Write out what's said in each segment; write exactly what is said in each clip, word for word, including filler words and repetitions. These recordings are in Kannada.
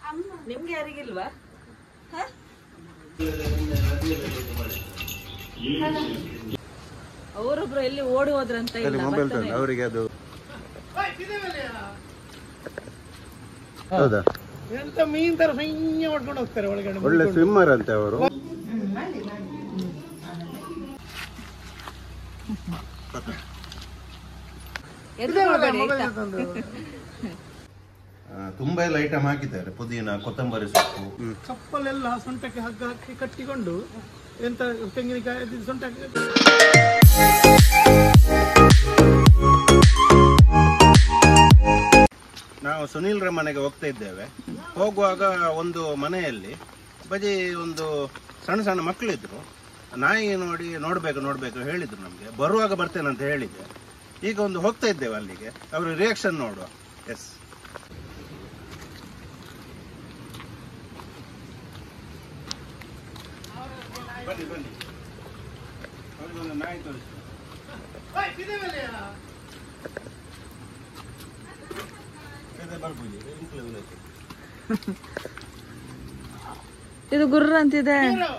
ನಿಮ್ಗೆ ಯಾರಿಗಿಲ್ವಾ? ಅವರೊಬ್ರು ಎಲ್ಲಿ ಓಡಿ ಹೋದ್ರಂತ ಅವರಿಗೆ ಅದು ಹೌದಾ? ಎಂತ ಮೀನ್ ತರ ಸೈನ್ಯ ಮಾಡ್ಕೊಂಡು ಹೋಗ್ತಾರೆ ಒಳಗಡೆ. ಒಳ್ಳೆ ಸ್ವಿಮ್ಮರ್ ಅಂತೆ ಅವರು. ತುಂಬಾ ಎಲ್ಲ ಐಟಮ್ ಹಾಕಿದ್ದಾರೆ, ಪುದೀನ, ಕೊತ್ತಂಬರಿ ಸೊಪ್ಪು. ಸೊಪ್ಪಲ್ಲೆಲ್ಲ ಸೊಂಟಕ್ಕೆ ಹಗ್ಗ ಹಾಕಿ ಕಟ್ಟಿಕೊಂಡು ಎಂತ ತೆಂಗಿನಕಾಯಿ ಸೊಂಟ ನಾವು ಸುನೀಲ್ರ ಮನೆಗೆ ಹೋಗ್ತಾ ಇದ್ದೇವೆ. ಹೋಗುವಾಗ ಒಂದು ಮನೆಯಲ್ಲಿ ಬಜಿ ಒಂದು ಸಣ್ಣ ಸಣ್ಣ ಮಕ್ಕಳಿದ್ರು. ನಾಯಿ ನೋಡಿ ನೋಡ್ಬೇಕು ನೋಡ್ಬೇಕು ಹೇಳಿದ್ರು ನಮ್ಗೆ. ಬರುವಾಗ ಬರ್ತೇನೆ ಅಂತ ಹೇಳಿದ್ದೆ. ಈಗ ಒಂದು ಹೋಗ್ತಾ ಇದ್ದೇವೆ ಅಲ್ಲಿಗೆ, ಅವ್ರ ರಿಯಾಕ್ಷನ್ ನೋಡುವ. ಎಸ್, ಬನ್ನಿ ಬನ್ನಿ, ಅವ್ರಿಗೊಂದು ನಾಯಿ ತೋರಿಸ್ತೀನಿ. ಇದು ಗುರ್ರ ಅಂತಿದೆ.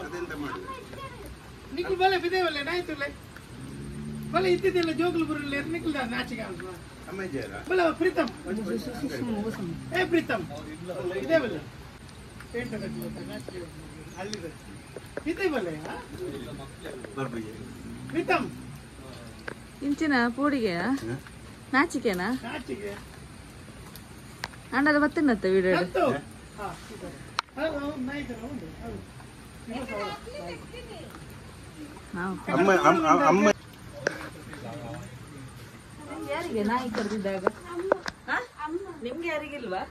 ನಿಖಿಲ್ ಬಲೆ ಬಿದೇವಲ್ಲ ನಾಯ್ತುಲೆ ಬಲೆ ಇದ್ದಿದ್ದೆಲ್ಲ ಜೋಗ್ಲು ಬರಲ್ಲ ನಿಖಿಲ್ ದಾರ್ ನಾಚಿಗೆ ಬಲೆ ಪ್ರೀತಮ್ ಏ ಪ್ರೀತಮ್ ಇದೇ ಬಲೆ ಪೇಂಟ್ ನಾಚಿಗೆ ಅಲ್ಲಿ ಇದೇ ಬಲೆ ಪ್ರೀತಮ್ ಇಂಚಿನ ಪೂಡಿಗೆ ನಾಚಿಕೆನಾ? ನಾಚಿಗೆ ಅಣ್ಣದ ಬತ್ತಿನತ್ತ ವಿಡಿಯೋ ಯಾರಿಗೆ ನಾಯಿ ಕರೆದಿದ್ದಾಗ? ನಿಮ್ಗೆ ಯಾರಿಗಿಲ್ವಾ?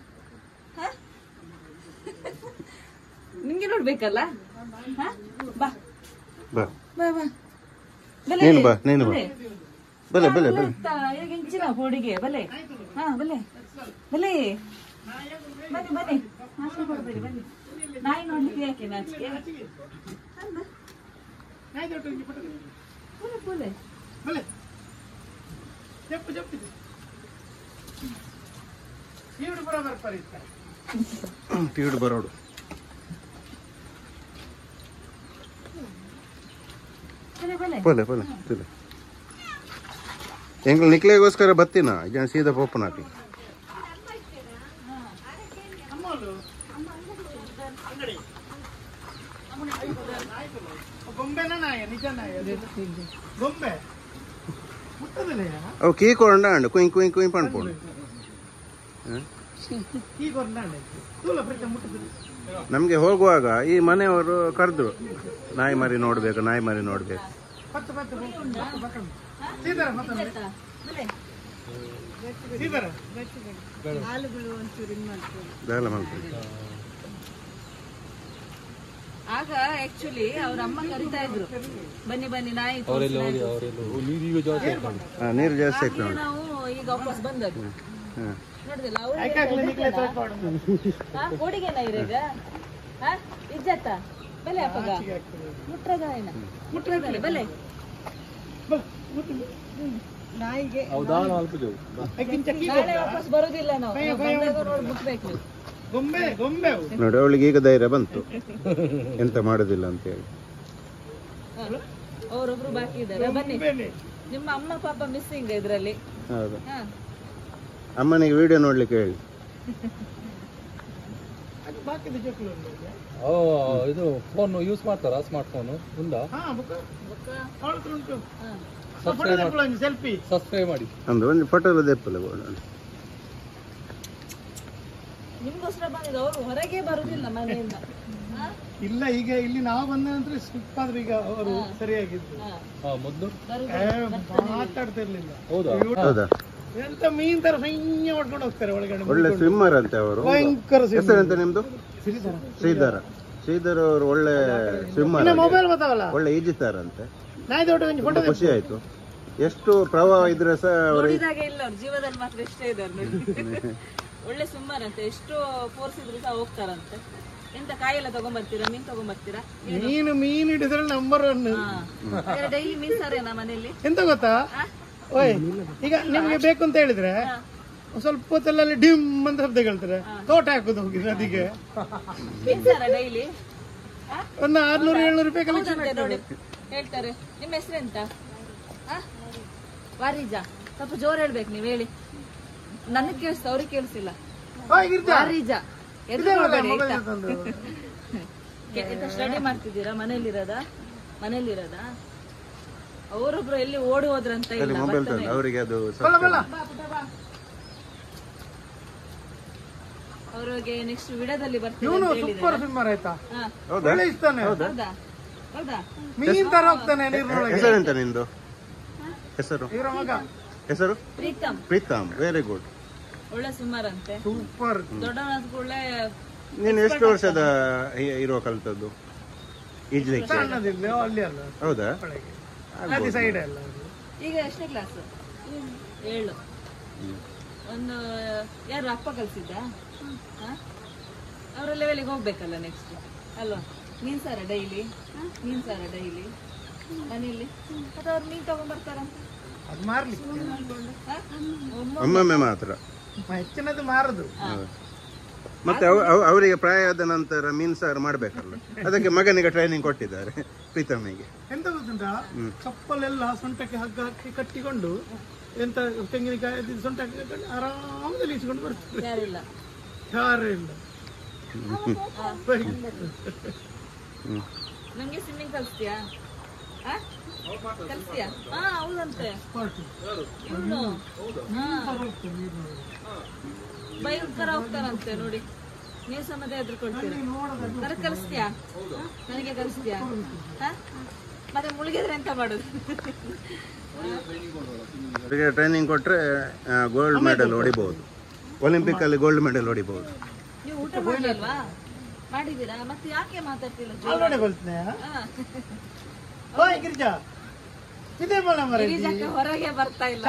ನಿಮ್ಗೆ ನೋಡ್ಬೇಕಲ್ಲ. ಬಾ ಬಾ ಬಾ ನೀನು ಬಾ ನೀನು ಬಾ ಬಲೆ ಬಲೆ ಬಲೆ ಈಗ ಇಂಚಿನ ಪೋಡಿಗೆ ಬಲೆ. ಹಾ ಬಲೆ ಬಲೆ ಬನ್ನಿ ಬನ್ನಿ, ನಾಚಿಕೆ ಕೊಡ್ಬೇಡಿ ಬನ್ನಿ. ನಾಯಿ ನೋಡ್ಲಿಕ್ಕೆ ಯಾಕೆ ನಾಚಿಕೆ? ತೀಡು ಬರೋಡು ಬಲೆ ಬಲೆ ತಿಲ್ಲ ಎಂಗ್ಳು ನಿಕ್ಲೆಗೋಸ್ಕರ ಬತ್ತಿನ ಈಗ ಸೀದಾ ಪೋಪನಾಟಿ. ಅವು ಕೀ ಕೊಂಡ ಕುಯ್ ಕುಯ್ ಕುಯ್ ಪಣ್ಪೋಡು. ನಮ್ಗೆ ಹೋಗುವಾಗ ಈ ಮನೆಯವರು ಕರೆದ್ರು, ನಾಯಿ ಮರಿ ನೋಡ್ಬೇಕು ನಾಯಿ ಮರಿ ನೋಡ್ಬೇಕು. ಆಗ ಆಕ್ಚುಲಿ ಅವ್ರ ಅಮ್ಮ ಕರಿತಾ ಇದ್ರು, ಬನ್ನಿ ಬನ್ನಿ ನಾಯಿ ನೀರು ಜಾಸ್ತಿ ಆಯ್ತು. ನಾವು ಈಗ ವಾಪಸ್ ಬಂದದ್ದು ನೋಡಿದಿಲ್ಲ ಓಡಿಗೆ ನೈರೇಗ ಇಜ್ಜತ್ತ ಬಲೆ ಅಪ್ಪಗ ಮುಟ್ರಗಾಯನ ಮುಟ್ರಗಾಯ ಬಲೆ ನಾಯಿಗೆ ನಾಳೆ ವಾಪಸ್ ಬರುದಿಲ್ಲ ನಾವು ನೋಡಿ ಮುಟ್ಬೇಕು. ನೋಡಿ ಅವಳಿಗೆ ಈಗ ಧೈರ್ಯ ಬಂತು ಎಂತ ಮಾಡುದಿಲ್ಲ ಅಂತ ಹೇಳಿ. ಅವರೊಬ್ರು ಬಾಕಿ ಇದ್ದಾರೆ. ಬನ್ನಿ, ನಿಮ್ಮ ಅಮ್ಮ ಪಾಪ ಮಿಸ್ಸಿಂಗ್ ಇದ್ರಲ್ಲಿ. ಹೌದು, ಅಮ್ಮನಿಗೆ ವಿಡಿಯೋ ನೋಡ್ಲಿಕ್ಕೆ ಹೇಳಿ. ಇದು ಫೋನ್ ಯೂಸ್ ಮಾಡ್ತಾರಾ? ಸ್ಮಾರ್ಟ್ ಫೋನ್ ಉಂಟಾ? ಸಬ್ಸ್ಕ್ರೈಬ್ ಮಾಡಿ ಅಂದ್ರೆ ಒಂದು ಫೋಟೋ ದೆಪ್ಪಲ್ಲ. ನಿಮ್ಗೋಸ್ಕರ ಬಂದಿದ್ದು, ಅವರು ಹೊರಗೆ ಬರುದಿಲ್ಲ ಮನೆಯಿಂದ. ಇಲ್ಲ, ಈಗ ಇಲ್ಲಿ ನಾವು ಬಂದ ನಂತರ ಸ್ಲಿಪ್ ಆದ್ರೆ ಈಗ ಅವರು ಸರಿಯಾಗಿದ್ದು ಮೊದಲು ಮಾತಾಡ್ತಿರ್ಲಿಲ್ಲ. ಹೌದಾ? ಎಂತ ಮೀನ್ ತರ ಸೈನ್ಯ ಮಾಡ್ಕೊಂಡು ಹೋಗ್ತಾರೆ ಒಳಗಡೆ. ಒಳ್ಳೆ ಸ್ವಿಮ್ಮರ್ ಅಂತೆ ಅವರು. ಭಯಂಕರ ಹೆಸರೆಂತ ನಿಮ್ದು? ಶ್ರೀಧರ. ಶ್ರೀಧರ ಅವರು ಒಳ್ಳೆ ಸ್ವಿಮ್ಮರ್, ಮೊಬೈಲ್ ಗೊತ್ತಾವಲ್ಲ, ಒಳ್ಳೆ ಈಜುತ್ತಾರಂತೆ. ನಾಯಿ ಖುಷಿ ಆಯ್ತು. ಎಷ್ಟು ಪ್ರವಾಹ ಇದ್ರೆ ಸಹ ಇಲ್ಲ, ಜೀವದಲ್ಲಿ ಮಾತ್ರ ಇಷ್ಟೇ ಇದ್ದಾರೆ ನೋಡಿ. ಒಳ್ಳೆ ಸ್ವಿಮ್ಮರ್ ಅಂತೆ, ಎಷ್ಟು ಫೋರ್ಸ್ ಇದ್ರು ಸಹ ಹೋಗ್ತಾರಂತೆ. ಎಂತ ಕಾಯೆಲ್ಲ ತಗೊಂಡ್ಬರ್ತೀರಾ? ಮೀನ್ ತಗೊಂಡ್ಬರ್ತೀರಾ? ಮೀನು ಮೀನ್ ಹಿಡಿದ್ರೆ ನಂಬರ್ ಒನ್. ಡೈಲಿ ಮೀನ್ ಸಾರೇನಾ ಮನೆಯಲ್ಲಿ? ಎಂತ ಗೊತ್ತಾ, ಓಯ್ ಈಗ ನಿಮ್ಗೆ ಬೇಕು ಅಂತ ಹೇಳಿದ್ರೆ ಸ್ವಲ್ಪ ಹೊತ್ತಲ್ಲಿ ಡಿಮ್ ಅಂತ ಶಬ್ದ ಕೇಳ್ತಾರೆ. ತೋಟ ಹಾಕೋದು ಹೋಗಿ ನದಿಗೆ ಡೈಲಿ ಒಂದು ಆರ್ನೂರು ಏಳ್ನೂರು ರೂಪಾಯಿ ಕಲೆಕ್ಷನ್ ನೋಡಿ ಹೇಳ್ತಾರೆ. ನಿಮ್ಮ ಹೆಸರೆಂತ? ವಾರಿಜಾ. ಸ್ವಲ್ಪ ಜೋರ್ ಹೇಳ್ಬೇಕು ನೀವು, ಹೇಳಿ. ನನಗ್ ಕೇಳಿಸ್ತ, ಅವ್ರಿಗೆ ಕೇಳಿಸಿಲ್ಲ. ವಾರಿಜಾ. ಸ್ಟಡಿ ಮಾಡ್ತಿದ್ದೀರಾ? ಮನೇಲಿರೋದ? ಮನೇಲಿರೋದ? ಅವರೊಬ್ರು ಎಲ್ಲಿ ಓಡಿ ಹೋದ್ರಂತ ಇಲ್ಲ. ಅವರಿಗೆ ಅದು ಅವ್ರಿಗೆ ನೆಕ್ಸ್ಟ್ ವಿಡಿಯೋದಲ್ಲಿ ಬರ್ತೀವಿ. ಹೌದಾ? ಮೀನ್ ತರ ಹೋಗ್ತಾನೆ ನೀರಿನೊಳಗೆ. ಹೆಸರೆಂತ ನಿಂದು? ಹೆಸರು ಹೆಸರು ಪ್ರೀತಮ್. Preetham, very good. ಒಳ್ಳೆ ಸುಮಾರಂತೆ. ಸೂಪರ್. ದೊಡ್ಡವನಾದ ಕೂಡಲೇ. ನೀನು ಎಷ್ಟು ವರ್ಷದ ಇರೋ ಕಲ್ತದ್ದು ಈಜ್ಲಿಕ್ಕೆ? ಅಲ್ಲಿ ಅಲ್ಲ. ಹೌದಾ? ನದಿ ಸೈಡ್ ಅಲ್ಲ. ಈಗ ಎಷ್ಟನೇ ಕ್ಲಾಸ್? ಏಳು. ಒಂದು ಯಾರು ಅಪ್ಪ ಕಲ್ಸಿದ್ದ? ಅವರ ಲೆವೆಲಿಗೆ ಹೋಗ್ಬೇಕಲ್ಲ ನೆಕ್ಸ್ಟ್ ಅಲ್ವಾ? ಮೀನ್ ಸಾರ ಡೈಲಿ? ಮೀನ್ ಸಾರ ಡೈಲಿ ಮನೇಲಿ? ಅಥವಾ ಅವ್ರು ಮೀನ್ ತಗೊಂಡ್ಬರ್ತಾರಂತ? ಅದು ಮಾರ್ಲಿಕ್ಕೆ ಒಮ್ಮೊಮ್ಮೆ ಮಾತ್ರ, ಹೆಚ್ಚಿನದು ಮಾರದು. ಮತ್ತೆ ಅವರಿಗೆ ಪ್ರಾಯ ಆದ ನಂತರ ಮೀನ್ ಸಾರು ಮಾಡ್ಬೇಕಲ್ಲ, ಅದಕ್ಕೆ ಮಗನಿಗೆ ಟ್ರೈನಿಂಗ್ ಕೊಟ್ಟಿದ್ದಾರೆ ಪ್ರೀತಮ್ಮಿಗೆ. ಎಂತ ಗೊತ್ತುಂಟಾ, ಕಪ್ಪಲೆಲ್ಲ ಸೊಂಟಕ್ಕೆ ಹಗ್ಗ ಹಾಕಿ ಕಟ್ಟಿಕೊಂಡು ಎಂತ ತೆಂಗಿನಕಾಯಿ ಸೊಂಟ ಹಾಕಿಕೊಂಡು ಆರಾಮದಲ್ಲಿ ಇಸ್ಕೊಂಡು ಬರ್ತಾರೆ. ಯಾರಿಲ್ಲ ಯಾರು ಇಲ್ಲ. ನಂಗೆ ಸ್ವಿಮ್ಮಿಂಗ್ ಕಲಿಸ್ತೀಯಾ? ಕಲಿಸ್ತೀಯಾ? ಹಾ ಹೌದಂತೆ. ಭಯಂಕರ ಹೋಗ್ತಾರಂತೆ ನೋಡಿ. ನೀವು ಸಮದೇ ಎದ್ರುಕೊಳ್ತೀರ. ನನಗೆ ಕಲಿಸ್ತೀಯಾ? ನನಗೆ ಕಲಿಸ್ತೀಯಾ? ಮತ್ತೆ ಮುಳುಗಿದ್ರೆ ಎಂತ ಮಾಡೋದು? ಟ್ರೈನಿಂಗ್ ಕೊಟ್ರೆ ಗೋಲ್ಡ್ ಮೆಡಲ್ ಹೊಡಿಬಹುದು, ಒಲಿಂಪಿಕ್ ಅಲ್ಲಿ ಗೋಲ್ಡ್ ಮೆಡಲ್ ಹೊಡಿಬಹುದು. ನೀವು ಊಟ ಮಾಡಿಲ್ವಾ? ಮಾಡಿದೀರಾ? ಮತ್ತೆ ಯಾಕೆ ಮಾತಾಡ್ತಿಲ್ಲ? ಹೊರಗೆ ಬರ್ತಾ ಇಲ್ಲ.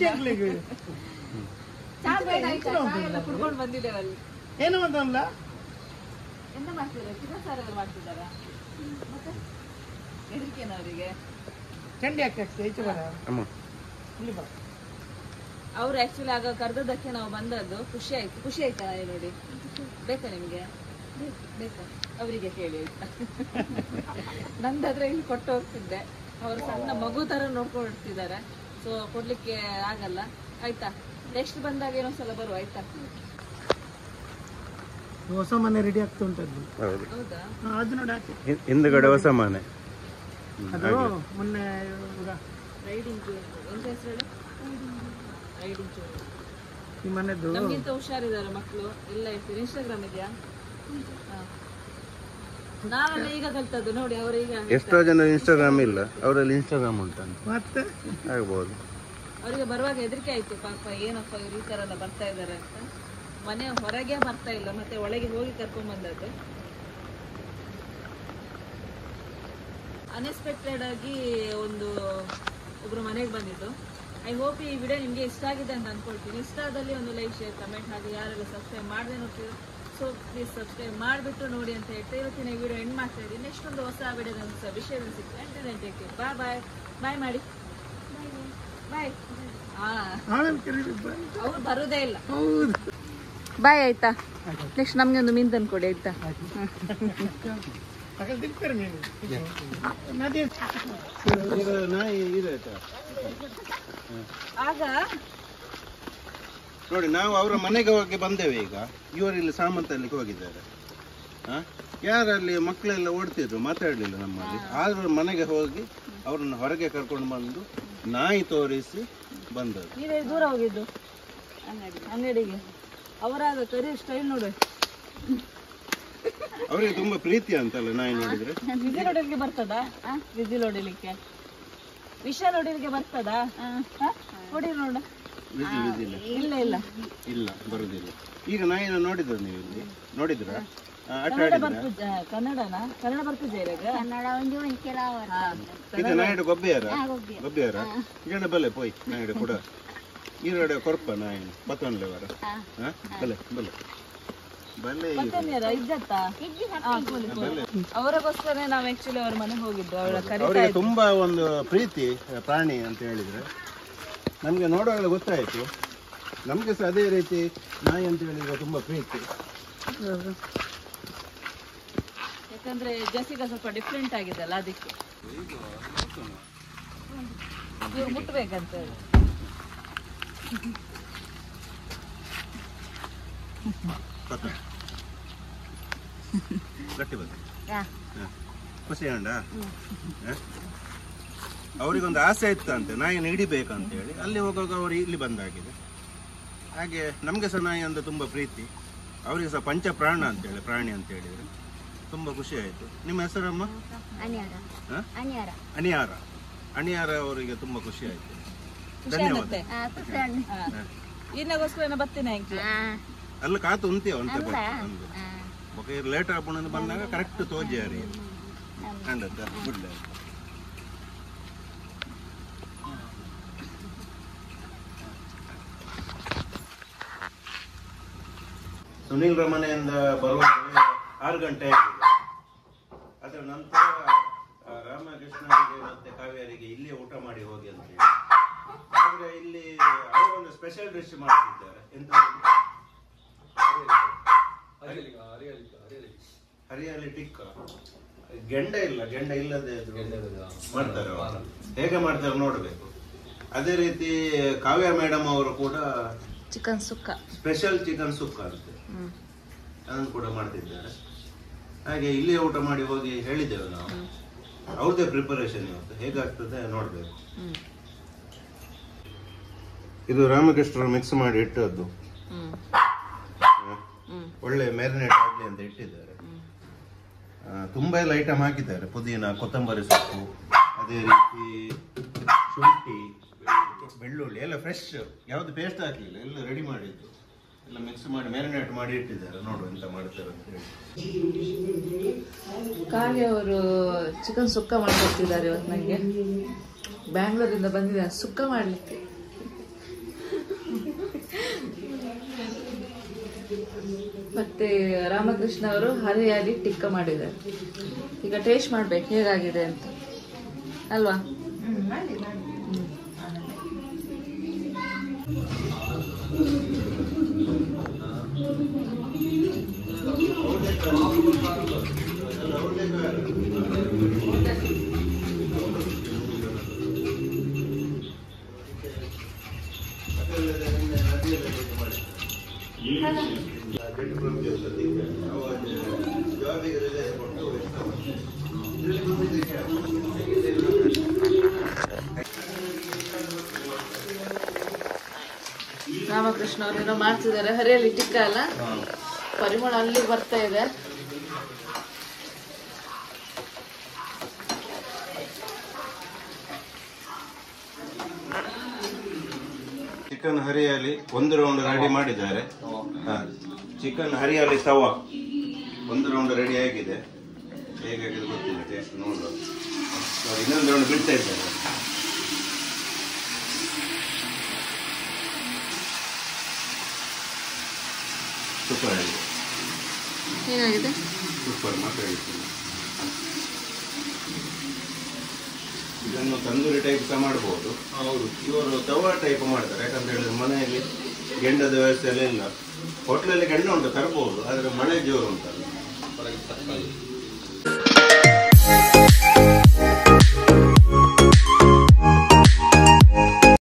ಕುಡ್ಕೊಂಡು ಬಂದಿದ್ದೇವಲ್ಲಿ. ಏನು ಅಂತಲ್ಲ ಎಂತ ಮಾಡ್ತೀರಾ? ಚಿನ್ನ ಸಾರ ಮಾಡ್ತಿದ್ದಾರಾ? ಮತ್ತೆ ಹೆದರಿಕೆನ ಅವರಿಗೆ? ಚಂಡಿ ಹಾಕಿ ಹೆಚ್ಚು ಬರ. ಅವ್ರು ಆಕ್ಚುಲಿ ಆಗ ಕರೆದದ್ದಕ್ಕೆ ನಾವು ಬಂದದ್ದು. ಖುಷಿ ಆಯ್ತು. ಖುಷಿ ಆಯ್ತಾ ನೋಡಿ? ಬೇಕಾ ನಿಮ್ಗೆ? ಬೇಕಾ? ಅವರಿಗೆ ಕೇಳಿ ಆಯ್ತಾ? ನಂದಾದ್ರೆ ಇಲ್ಲಿ ಕೊಟ್ಟು ಹೋಗ್ತಿದ್ದೆ. ಅವರು ಸಣ್ಣ ಮಗು ತರ ನೋಡ್ಕೊಂಡಿರ್ತಿದ್ದಾರೆ, ಸೊ ಕೊಡ್ಲಿಕ್ಕೆ ಆಗಲ್ಲ. ಆಯ್ತಾ? ನೆಕ್ಸ್ಟ್ ಬಂದಾಗ ಏನೊಂದ್ಸಲ ಬರುವ. ಆಯ್ತಾ? ಹೊಸ ಮನೆ ರೆಡಿ ಆಗ್ತಾ ಉಂಟದ್ದು. ಹೌದಾ? ಅದು ನೋಡಿ ಹಾಕಿ ಹಿಂದ್ಗಡೆ ಹೊಸ ಮನೆ. ಅದು ಮೊನ್ನೆ ರೈಡಿಂಗ್ ಎಂತ ಹೆಸರು? ರೈಡಿಂಗ್ ಈ ಮನೆದು. ನಮ್ಗಿಂತ ಹುಷಾರಿದ್ದಾರೆ ಮಕ್ಕಳು. ಎಲ್ಲ ಇರ್ತೀರಿ. ಇನ್ಸ್ಟಾಗ್ರಾಮ್ ಇದೆಯಾ? ನಾವೆಲ್ಲ ಈಗ ಕಲ್ತದ್ದು ನೋಡಿ. ಅವರು ಈಗ ಎಷ್ಟೋ ಜನ ಇನ್ಸ್ಟಾಗ್ರಾಮ್ ಇಲ್ಲ, ಅವರಲ್ಲಿ ಇನ್ಸ್ಟಾಗ್ರಾಮ್ ಉಂಟಂತ. ಮತ್ತೆ ಆಗ್ಬಹುದು. ಅವರಿಗೆ ಬರುವಾಗ ಹೆದರಿಕೆ ಆಯ್ತು. ಪಾಪ ಏನಪ್ಪ ಇವ್ರು ಈ ತರ ಎಲ್ಲ ಬರ್ತಾ ಇದಾರೆ ಅಂತ. ಮನೆ ಹೊರಗೆ ಬರ್ತಾ ಇಲ್ಲ, ಮತ್ತೆ ಒಳಗೆ ಹೋಗಿ ಕರ್ಕೊಂಡ್ ಬಂದದ್ದು. ಅನ್ಎಕ್ಸ್ಪೆಕ್ಟೆಡ್ ಆಗಿ ಒಂದು ಒಬ್ರು ಮನೆಗೆ ಬಂದಿದ್ದು. ಐ ಹೋಪ್ ಈ ವಿಡಿಯೋ ನಿಮಗೆ ಇಷ್ಟ ಆಗಿದೆ ಅಂತ ಅನ್ಕೊಳ್ತೀನಿ. ಇಷ್ಟ ಆದಲ್ಲಿ ಒಂದು ಲೈಕ್, ಶೇರ್, ಕಮೆಂಟ್, ಹಾಗೆ ಯಾರೆಲ್ಲ ಸಬ್ಸ್ಕ್ರೈಬ್ ಮಾಡದೆ ನೋಡ್ತೀರೋ ಸೊ ಪ್ಲೀಸ್ ಸಬ್ಸ್ಕ್ರೈಬ್ ಮಾಡಿಬಿಟ್ಟು ನೋಡಿ ಅಂತ ಹೇಳ್ತಾ ಇವತ್ತಿನ ಈ ವಿಡಿಯೋ ಎಂಡ್ ಮಾಡ್ತಾ ಇದ್ದೀನಿ. ನೆಕ್ಸ್ಟ್ ಒಂದು ಹೊಸ ವಿಡಿಯೋದ ವಿಷಯದಲ್ಲಿ ಸಿಗ್ತೇನೆ. ಬಾಯ್ ಬಾಯ್ ಬಾಯ್ ಮಾಡಿ ಬಾಯ್. ಅವ್ರು ಬರುದೇ ಇಲ್ಲ. ಬಾಯ್ ಆಯ್ತಾ? ನೆಕ್ಸ್ಟ್ ನಮ್ಗೆ ಒಂದು ಮೀನ್ ತಂದು ಕೊಡಿ ಆಯ್ತಾ? ಆಗ ನೋಡಿ, ನಾವು ಅವರ ಮನೆಗೆ ಹೋಗಿ ಬಂದೇವೆ. ಈಗ ಇವರು ಇಲ್ಲಿ ಸಾಮಂತಲ್ಲಿಗೆ ಹೋಗಿದ್ದಾರೆ. ಯಾರಲ್ಲಿ ಮಕ್ಕಳೆಲ್ಲ ಓಡ್ತಿದ್ರು, ಮಾತಾಡಲಿಲ್ಲ ನಮ್ಮಲ್ಲಿ. ಆದ್ರೂ ಮನೆಗೆ ಹೋಗಿ ಅವ್ರನ್ನ ಹೊರಗೆ ಕರ್ಕೊಂಡು ಬಂದು ನಾಯಿ ತೋರಿಸಿ ಬಂದದ್ದು. ನೀವೇ ದೂರ ಹೋಗಿದ್ದು ಅಂಗಡಿಗೆ. ಅವರಾಗ ಕರಿಯ ಸ್ಟೈಲ್ ನೋಡಿ. ಅವರಿಗೆ ತುಂಬಾ ಪ್ರೀತಿ ಅಂತಲ್ಲ ನಾಯಿ ನೋಡಿದ್ರೆ. ವಿಜಿಲ್ ಹೊಡಿಲಿಕ್ಕೆ ಬರ್ತದಾ? ವಿಜಿಲ್ ಹೊಡಿಲಿಕ್ಕೆ ವಿಷಲ್ ಹೊಡಿಲಿಕ್ಕೆ ಬರ್ತದಾ? ಹೊಡಿ ನೋಡ. ಇಲ್ಲ ಇಲ್ಲ ಇಲ್ಲ ಬರುದಿಲ್ಲ. ಈಗ ನಾಯಿನ ನೋಡಿದ್ರ ನೀವು? ಇಲ್ಲಿ ನೋಡಿದ್ರ? ಕನ್ನಡನ ಕನ್ನಡ ಬರ್ತಿದ್ದೆ ಇದು ನಾಯಿಡು ಗೊಬ್ಬೆಯಾರ ಗೊಬ್ಬೆಯಾರ ಈಗಡೆ ಬಲೆ ಪೋಯ್ ನಾಯಿಡು ಕೂಡ ಈರಡೆ ಕೊರಪ ನಾಯಿನ ಪತ್ತೊಂದ್ಲೆವರ ಬಲೆ ಬಲೆ ಬಲೆ ಅವರಿಗೋಸ್ಕರ ನಾವು ಆಕ್ಚುಲಿ ಅವ್ರ ಮನೆಗೆ ಹೋಗಿದ್ದು. ಅವರಿಗೆ ತುಂಬಾ ಒಂದು ಪ್ರೀತಿ ಪ್ರಾಣಿ ಅಂತ ಹೇಳಿದ್ರೆ ನಮ್ಗೆ ನೋಡುವಾಗಲೇ ಗೊತ್ತಾಯ್ತು. ನಮಗೆ ಸಹ ಅದೇ ರೀತಿ ನಾಯಿ ಅಂತ ಹೇಳಿದ್ರೆ ತುಂಬ ಪ್ರೀತಿ. ಯಾಕಂದ್ರೆ ಜಸಿಗ ಸ್ವಲ್ಪ ಡಿಫ್ರೆಂಟ್ ಆಗಿದೆಲ್ಲ ಅದಕ್ಕೆ ಇವ್ರು ಮುಟ್ಬೇಕಂತ ಹೇಳಿ. ಗಟ್ಟಿ ಬಂದ ಖುಷಿ ಅಂಡ ಅವರಿಗೊಂದು ಆಸೆ ಇತ್ತಂತೆ ನಾಯಿಯನ್ನು ಹಿಡಿಬೇಕಂತ ಹೇಳಿ, ಅಲ್ಲಿ ಹೋಗುವಾಗ ಅವರು ಇಲ್ಲಿ ಬಂದಾಗಿದೆ. ಹಾಗೆ ನಮಗೆ ಸಹ ನಾಯಿ ಅಂದ್ರೆ ತುಂಬ ಪ್ರೀತಿ, ಅವರಿಗೆ ಸಹ ಪಂಚ ಪ್ರಾಣ ಅಂತೇಳಿ ಪ್ರಾಣಿ ಅಂತ ಹೇಳಿದರೆ ತುಂಬ ಖುಷಿ ಆಯಿತು. ನಿಮ್ಮ ಹೆಸರಮ್ಮ? ಅನಿಯಾರ. ಅನಿಯಾರ ಅವರಿಗೆ ತುಂಬ ಖುಷಿ ಆಯಿತು. ಧನ್ಯವಾದ. ಇನ್ನಗೋಸ್ಕರ ಬರ್ತೀನಿ ಅಲ್ಲ ಕಾತು ಉಂತೀಯ ಅಂತ ಬೊಕ್ಕೆ ಲೇಟ್ ಆಗ್ಬೋದು ಬಂದಾಗ ಕರೆಕ್ಟ್ ತೋಜಾರಿ ಕಂಡದ್ದ ಗುಡ್. ಸುನೀಲ್ ರ ಮನೆಯಿಂದ ಬರುವಾಗ ಆರು ಗಂಟೆ ಆಗಿದೆ. ಅದರ ನಂತರ ರಾಮಕೃಷ್ಣರಿಗೆ ಮತ್ತೆ ಕಾವ್ಯರಿಗೆ ಇಲ್ಲೇ ಊಟ ಮಾಡಿ ಹೋಗಿ ಅಂತ ಹೇಳಿ, ಆದ್ರೆ ಇಲ್ಲಿ ಅವರೊಂದು ಸ್ಪೆಷಲ್ ಡಿಶ್ ಮಾಡ್ತಿದ್ದಾರೆ. ಎಂತ ಹರಿಯಾಲಿ ಟಿಕ್ಕ, ಗೆಂಡ ಇಲ್ಲ, ಗೆಂಡ ಇಲ್ಲದೆ ಮಾಡ್ತಾರೆ ಅವರು. ಹೇಗೆ ಮಾಡ್ತಾರೆ ನೋಡ್ಬೇಕು. ಅದೇ ರೀತಿ ಕಾವ್ಯ ಮೇಡಮ್ ಅವರು ಕೂಡ chicken sukka, special chicken sukka ಅಂತ ಅದನ್ನು ಕೂಡ ಮಾಡ್ತಿದ್ದಾರೆ. ಹಾಗೆ ಇಲ್ಲಿಯೇ ಊಟ ಮಾಡಿ ಹೋಗಿ ಹೇಳಿದ್ದೇವೆ ನಾವು. ಅವ್ರದ್ದೇ ಪ್ರಿಪರೇಷನ್ ಇವತ್ತು ಹೇಗಾಗ್ತದೆ ನೋಡ್ಬೇಕು. ಇದು ರಾಮಕೃಷ್ಣರು ಮಿಕ್ಸ್ ಮಾಡಿ ಇಟ್ಟದ್ದು, ಒಳ್ಳೆ ಮ್ಯಾರಿನೇಟ್ ಆಗಲಿ ಅಂತ ಇಟ್ಟಿದ್ದಾರೆ. ತುಂಬಾ ಎಲ್ಲ ಐಟಮ್ ಹಾಕಿದ್ದಾರೆ, ಪುದೀನ, ಕೊತ್ತಂಬರಿ ಸೊಪ್ಪು, ಅದೇ ರೀತಿ ಶುಂಠಿ, ಬೆಳ್ಳುಳ್ಳಿ ಎಲ್ಲ ಫ್ರೆಶ್, ಯಾವ್ದು ಪೇಸ್ಟ್ ಹಾಕಲಿಲ್ಲ, ಎಲ್ಲ ರೆಡಿ ಮಾಡಿದ್ದು, ಎಲ್ಲ ಮಿಕ್ಸ್ ಮಾಡಿ ಮ್ಯಾರಿನೇಟ್ ಮಾಡಿ ಇಟ್ಟಿದ್ದಾರೆ. ನೋಡು ಎಂತ ಮಾಡ್ತಾರೆ ಅಂತ ಹೇಳಿ. ಕಾವ್ಯ ಅವರು ಚಿಕನ್ ಸುಕ್ಕ ಮಾಡ್ಕೊಡ್ತಿದ್ದಾರೆ ಇವತ್ತು. ನನಗೆ ಬ್ಯಾಂಗ್ಳೂರಿಂದ ಬಂದಿದ್ದಾರೆ ಸುಕ್ಕ ಮಾಡಲಿಕ್ಕೆ. ಮತ್ತೆ ರಾಮಕೃಷ್ಣ ಅವರು ಹರಿಯಾಲಿ ಟಿಕ್ಕ ಮಾಡಿದ್ದಾರೆ. ಈಗ ಟೇಸ್ಟ್ ಮಾಡ್ಬೇಕು ಹೇಗಾಗಿದೆ ಅಂತ ಅಲ್ವಾ? ರಾಮಕೃಷ್ಣ ಅವರೇನೋ ಮಾಡ್ತಿದ್ದಾರೆ ಹರಿಯಾಲಿ ಟಿಕ್ಕ ಅಲ್ಲ, ಪರಿಮಳ ಅಲ್ಲಿ ಬರ್ತಾ ಇದೆ. ಚಿಕನ್ ಹರಿಯಾಲಿ ಒಂದು ರೌಂಡ್ ರೆಡಿ ಮಾಡಿದ್ದಾರೆ. ಚಿಕನ್ ಹರಿಯಾಲಿ ತವಾ ಒಂದು ರೌಂಡ್ ರೆಡಿ ಆಗಿದೆ. ಹೇಗಾಗಿದೆ ಗೊತ್ತಿಲ್ಲ, ಟೇಸ್ಟ್ ನೋಡುವ. ಇನ್ನೊಂದು ರೌಂಡ್ ಬಿಡ್ತಾ ಇದ್ದಾರೆ. ಸೂಪರ್ ಆಗಿದೆ. ಹೇಗಾಗಿದೆ? ಸೂಪರ್ ಮಾತಾಡಿದ್ದೀನಿ. ಇದನ್ನು ತಂದೂರಿ ಟೈಪ್ ಸಹ ಮಾಡ್ಬೋದು. ಹೌದು, ಇವರು ತವಾ ಟೈಪ್ ಮಾಡ್ತಾರೆ. ಯಾಕಂತ ಹೇಳಿದ್ರೆ ಮನೆಯಲ್ಲಿ ಗೆಂಡದ ವ್ಯವಸ್ಥೆ ಎಲ್ಲ ಇಲ್ಲ. ಹೋಟ್ಲಲ್ಲಿ ಗೆಂಡ ಉಂಟು ತರಬಹುದು, ಆದರೆ ಮಳೆ ಜೋರು ಉಂಟಲ್ಲ.